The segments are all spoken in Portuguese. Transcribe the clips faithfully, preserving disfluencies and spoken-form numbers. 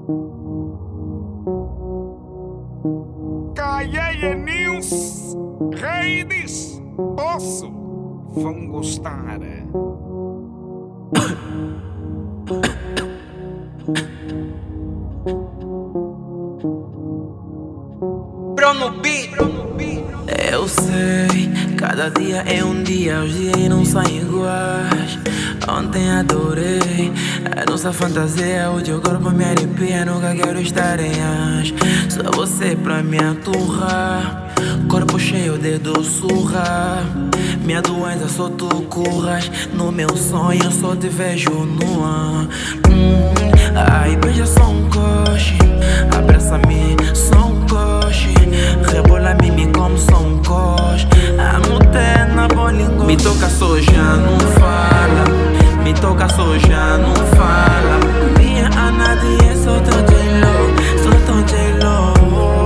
Caia News, Reis, posso, vão gostar. Bruno B. Eu sei, cada dia é um dia, os dias não são iguais. Ontem adorei a nossa fantasia, o teu corpo me arrepia, nunca quero estar em as. Só você pra me aturrar, corpo cheio de doçura. Minha doença só tu curas, no meu sonho só te vejo nua. hum, Ai, beija só um coche, abraça-me só um coche, rebola-me, me come só um coche. Amo-te na boa língua, me toca só já não fala, me toca só já não fala. Minha Ana Dias, sou tão J-Lo, sou tão J-Lo.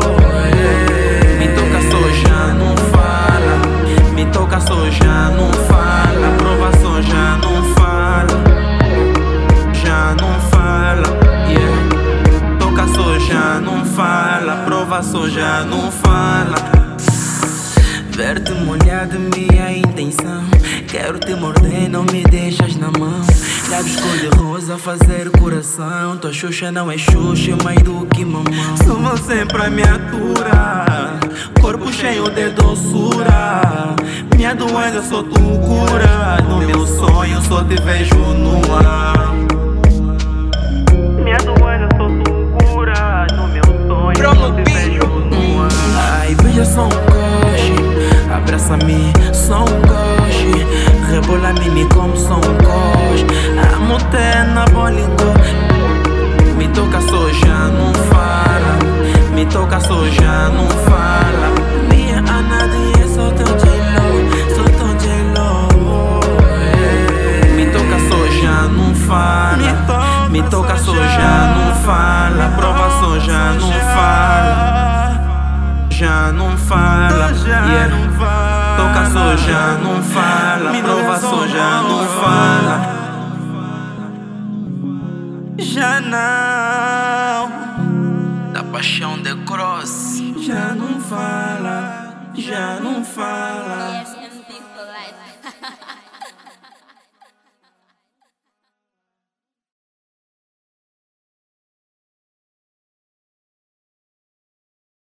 Me toca só já não fala, me toca só já não fala. Aprovação já não fala, já não fala, yeah. Toca só já não fala, aprovação já não fala. Ver-te molhado é minha intenção, quero te morder, não me deixas na mão. Lábios cor de rosa, fazer coração. Tua Xuxa não é Xuxa, é mais do que mamão. Somos sempre a minha altura, corpo cheio de doçura. Minha doença só tu cura, no meu sonho só te vejo nua. Minha doença só tu cura, no meu sonho só te vejo nua. Ai, beija só um coche, abraça-me só um coche, rebola-me, me come só um coche. Amo-te na boa língua, me toca só já não fala, me toca só já não fala. Minha Ana Dias, sou teu J-Lo, sou teu J-Lo. Me toca só já não fala, me toca só já não fala. Aprovação já não fala, já não fala, yeah. Toca só já não fala, aprovação já não fala, já não. Da paixão de cross, já não fala, já não fala.